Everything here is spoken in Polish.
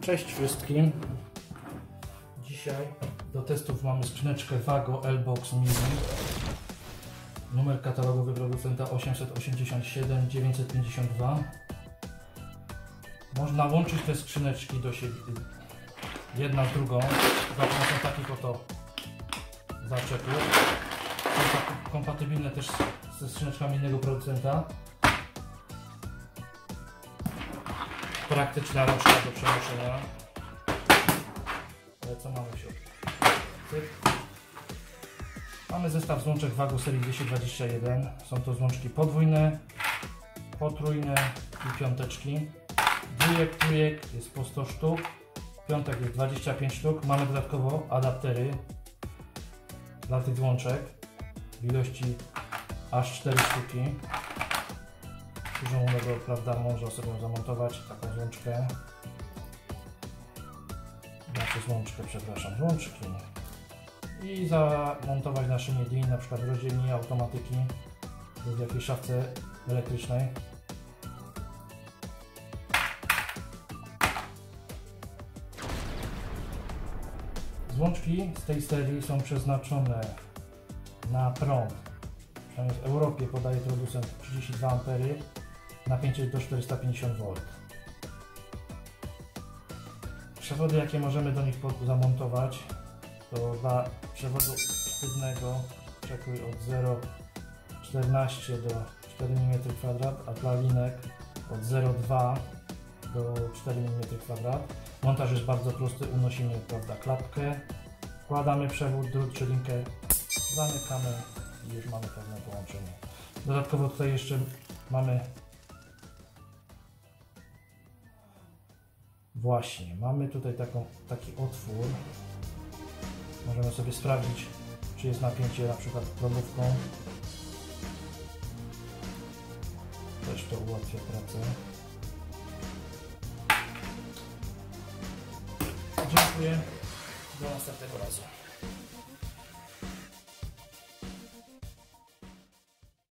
Cześć wszystkim. Dzisiaj do testów mamy skrzyneczkę Wago L-Box Mini. Numer katalogowy producenta 887 952. Można łączyć te skrzyneczki do siebie, jedna z drugą, za pomocą takich oto zaczepów. Są kompatybilne też ze skrzyneczkami innego producenta. Praktyczna rączka do przenoszenia. Ale co mamy w środku? Mamy zestaw złączek Wago serii 221. Są to złączki podwójne, potrójne i piąteczki. Dwójek, trójek jest po 100 sztuk. Piątek jest 25 sztuk. Mamy dodatkowo adaptery dla tych złączek w ilości aż 4 sztuki. Dużą, prawda, można sobie zamontować taką złączkę. Złączki. I zamontować na szynie DIN, na przykład w rozdzielni automatyki lub w jakiejś szafce elektrycznej. Złączki z tej serii są przeznaczone na prąd. Przynajmniej w Europie podaje producent 32 A, napięcie do 450 V. Przewody, jakie możemy do nich zamontować, to dla przewodu sztywnego przekrój od 0,14 do 4 mm2, a dla linek od 0,2 do 4 mm2. Montaż jest bardzo prosty, unosimy, prawda, klapkę, wkładamy przewód, drut czy linkę, zamykamy i już mamy pewne połączenie. Dodatkowo tutaj jeszcze mamy mamy tutaj taki otwór. Możemy sobie sprawdzić, czy jest napięcie na przykład probówką. Też to ułatwia pracę. Dziękuję. Do następnego razu.